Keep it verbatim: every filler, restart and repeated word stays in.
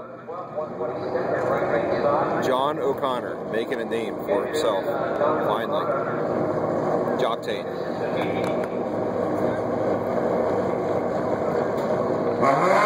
John O'Connor making a name for himself, finally. Joctane.